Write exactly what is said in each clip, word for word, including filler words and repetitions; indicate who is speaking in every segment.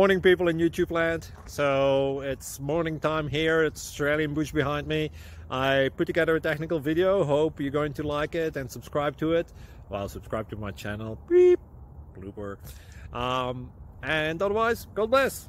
Speaker 1: Morning, people in YouTube land. So it's morning time here. It's Australian bush behind me. I put together a technical video. Hope you're going to like it and subscribe to it. Well, subscribe to my channel. Beep. Blooper. Um, and otherwise, God bless.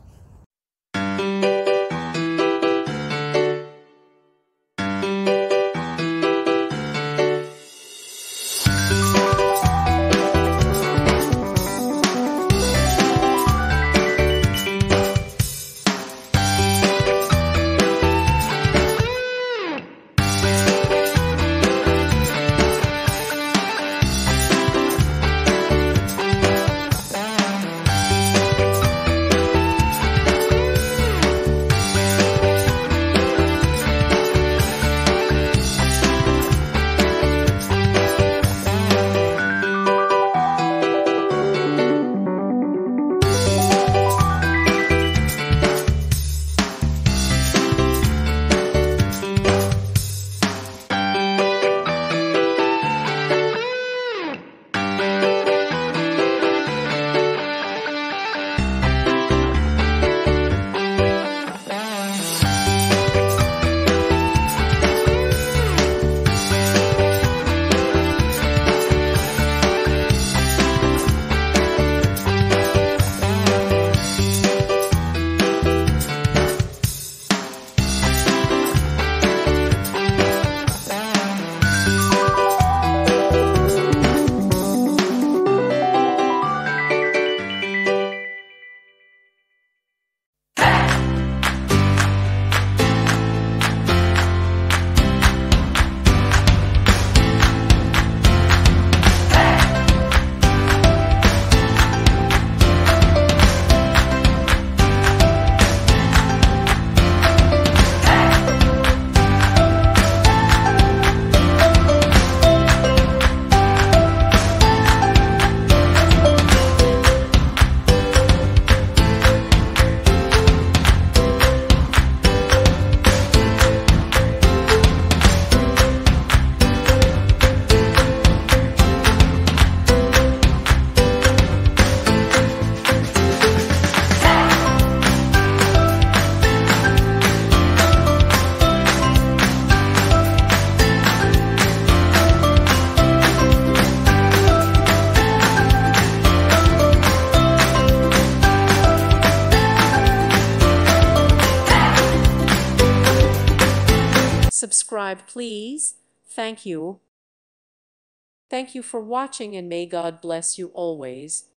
Speaker 2: Subscribe, please. Thank you. Thank you for watching, and may God bless you always.